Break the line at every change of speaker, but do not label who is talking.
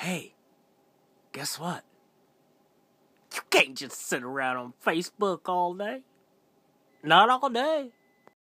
hey, guess what? You can't just sit around on Facebook all day. Not all day.